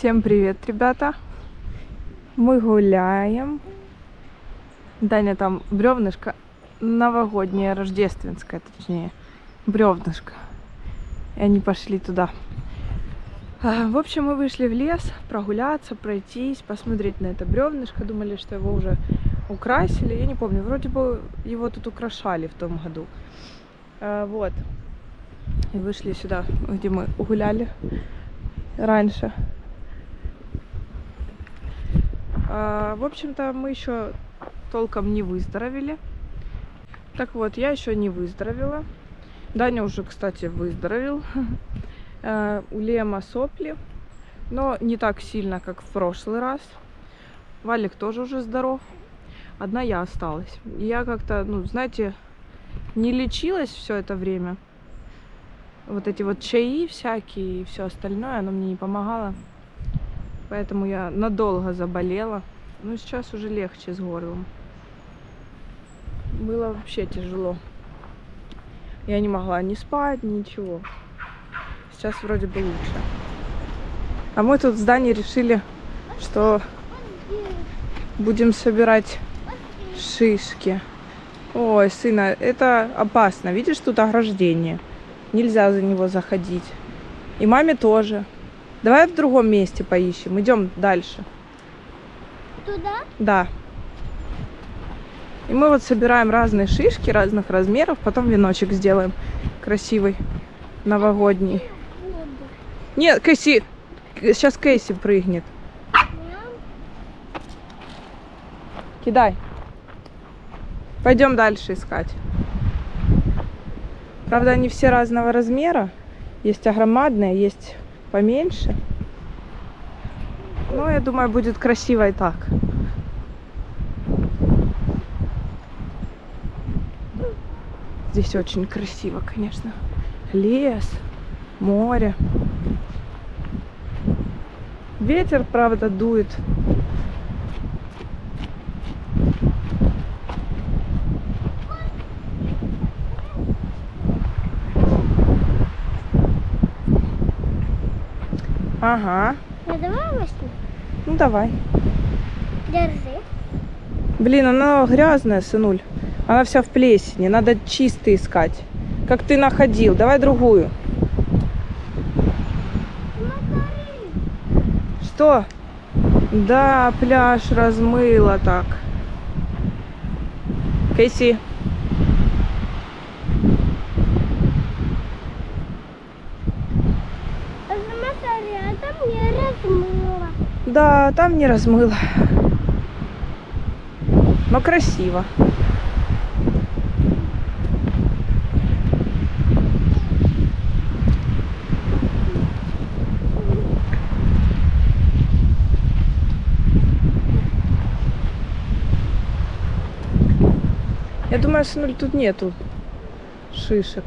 Всем привет, ребята! Мы гуляем. Даня там бревнышко новогоднее, рождественское, точнее, бревнышко. И они пошли туда. В общем, мы вышли в лес прогуляться, пройтись, посмотреть на это бревнышко. Думали, что его уже украсили. Я не помню, вроде бы его тут украшали в том году. Вот. И вышли сюда, где мы гуляли раньше. В общем-то, мы еще толком не выздоровели. Так вот, я еще не выздоровела. Даня уже, кстати, выздоровел. У Лема сопли, но не так сильно, как в прошлый раз. Валик тоже уже здоров. Одна я осталась. И я как-то, знаете, не лечилась все это время. Вот эти вот чаи всякие и все остальное, оно мне не помогало. Поэтому я надолго заболела. Но сейчас уже легче с горлом. Было вообще тяжело. Я не могла ни спать, ничего. Сейчас вроде бы лучше. А мы тут в здании решили, что будем собирать шишки. Ой, сына, это опасно. Видишь, тут ограждение. Нельзя за него заходить. И маме тоже. Давай в другом месте поищем. Идем дальше. Туда? Да. И мы вот собираем разные шишки разных размеров. Потом веночек сделаем красивый, новогодний. Нет, Кэсси. Сейчас Кэсси прыгнет. Кидай. Пойдем дальше искать. Правда, они все разного размера. Есть огромадные, есть поменьше. Но я думаю, будет красиво и так. Здесь очень красиво, конечно. Лес, море. Ветер, правда, дует. Ага. Ну давай возьмем. Ну давай. Держи. Блин, она грязная, сынуль. Она вся в плесени. Надо чистый искать. Как ты находил. Давай другую. Что? Да, пляж размыло так. Кэсси. Смотри, а там не размыло. Да, там не размыло. Но красиво. Я думаю, сынуль, тут нету шишек.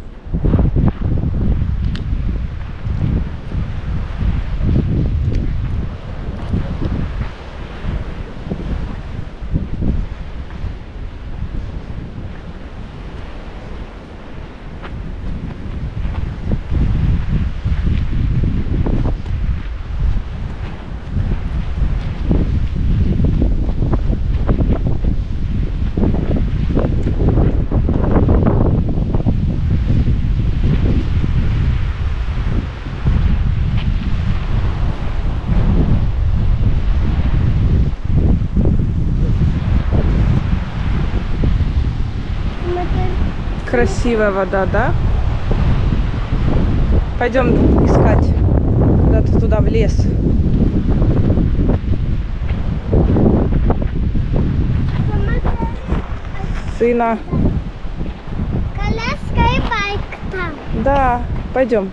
Красивая вода, да? Пойдем искать куда-то туда, в лес. Сына. Коляска и байк там. Да, пойдем.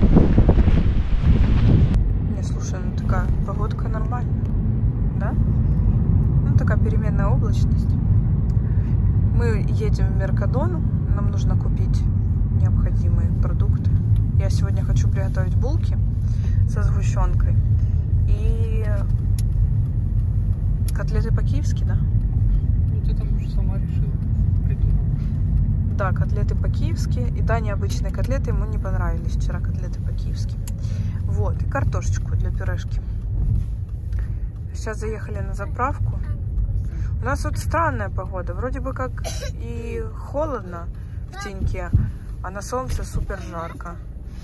Не, слушай, такая погодка нормальная, да? Такая переменная облачность. Мы едем в Меркадон. Нам нужно купить необходимые продукты. Я сегодня хочу приготовить булки со сгущенкой и котлеты по-киевски, да? Ну ты там уже сама решила, придумала. Да, котлеты по-киевски. И да, необычные котлеты ему не понравились вчера, котлеты по-киевски. Вот, и картошечку для пюрешки. Сейчас заехали на заправку. У нас тут странная погода. Вроде бы как и холодно в теньке, а на солнце супер жарко.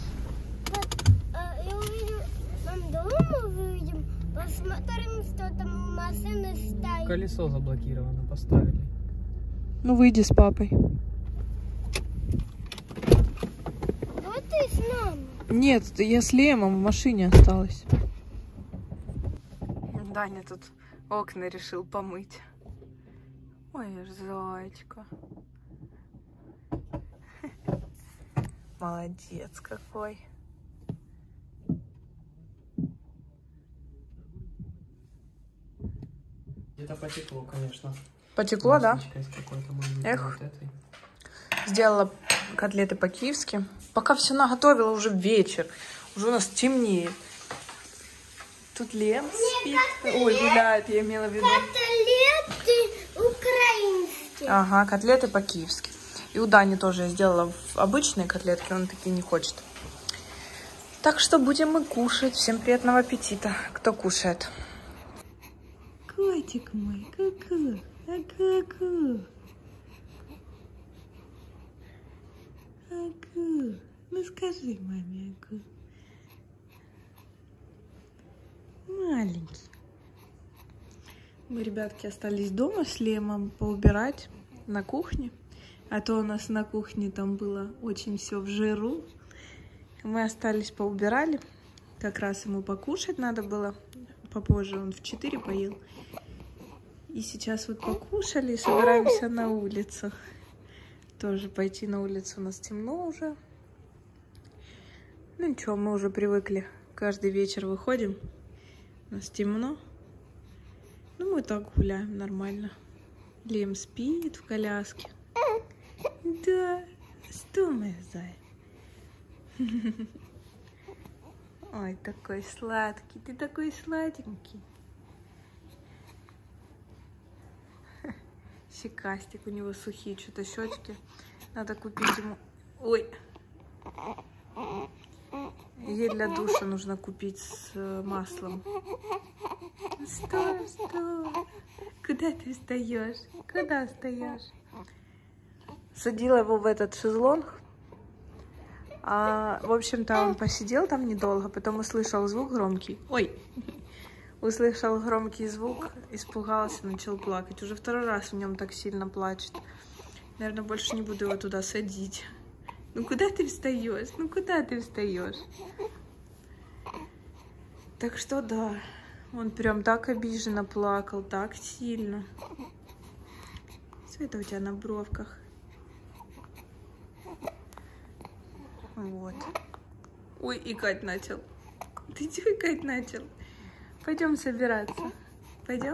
Я увидим, нам дома выйдем, посмотрим, что там машины стоят. Колесо заблокировано, поставили. Ну, выйди с папой. Вот ты с нами. Нет, я с Лемом в машине осталась. Даня тут окна решил помыть. Ой, зайчка. Молодец какой. Где-то потекло, конечно. Потекло, да? Эх. Эх. Сделала котлеты по-киевски. Пока все наготовила, уже вечер. Уже у нас темнеет. Тут Лем спит. Ой, гуляет, я имела в виду. Котлеты украинские. Ага, котлеты по-киевски. И у Дани тоже я сделала обычные котлетки, он такие не хочет. Так что будем мы кушать. Всем приятного аппетита, кто кушает. Котик мой, ку-ку, ку-ку. Аку, ну скажи маме, аку. Маленький. Мы, ребятки, остались дома с Лемом поубирать на кухне. А то у нас на кухне там было очень все в жиру. Мы остались, поубирали. Как раз ему покушать надо было. Попозже он в 4 поел. И сейчас вот покушали и собираемся на улицу. Тоже пойти на улицу, у нас темно уже. Ну ничего, мы уже привыкли. Каждый вечер выходим. У нас темно. Ну мы так гуляем нормально. Лем спит в коляске. Да, что моя зая? Ой, такой сладкий, ты такой сладенький. Щекастик, у него сухие что-то щечки. Надо купить ему... Ой! Ей для душа нужно купить с маслом. Стой, стой! Куда ты встаешь? Куда встаешь? Садила его в этот шезлонг. В общем-то, он посидел там недолго, потом услышал звук громкий. Ой! Услышал громкий звук, испугался, начал плакать. Уже второй раз в нем так сильно плачет. Наверное, больше не буду его туда садить. Ну куда ты встаешь? Ну куда ты встаешь? Так что да, он прям так обиженно плакал, так сильно. Что это у тебя на бровках? Вот. Ой, икать начал. Ты чего икать начал? Пойдем собираться. Пойдем?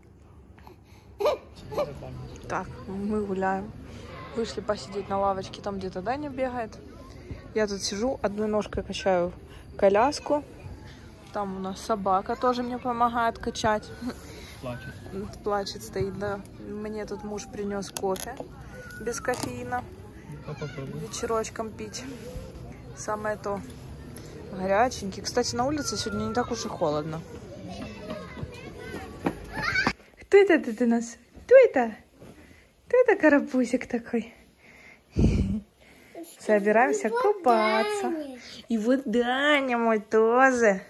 Так, мы гуляем. Вышли посидеть на лавочке, там где-то Даня бегает. Я тут сижу, одной ножкой качаю коляску. Там у нас собака тоже мне помогает качать. Плачет. Плачет, стоит, да. Мне тут муж принес кофе без кофеина. Вечерочком пить. Самое то. Горяченький. Кстати, на улице сегодня не так уж и холодно. Кто это тут у нас? Кто это? Кто это карапузик такой? Собираемся купаться. И вот Даня мой тоже.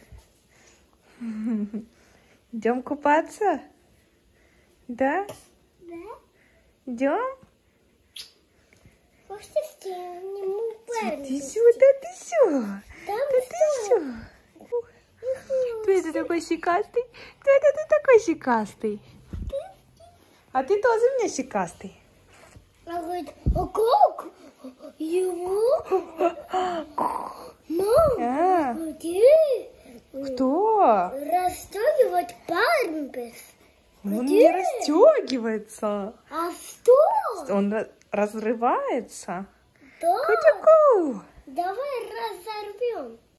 Идем купаться? Да? Да? Идем? Ты Ты сюда, ты сюда. Да ты сюда. Кто это такой щекастый? Кто это ты такой щекастый? А ты тоже у меня щекастый. А говорит, а как? Его? Мам, где? Кто? Расстегивать памперс. Он Где? не расстегивается. А что? Он разрывается. Да. Ку-ку-ку. Давай разорвем.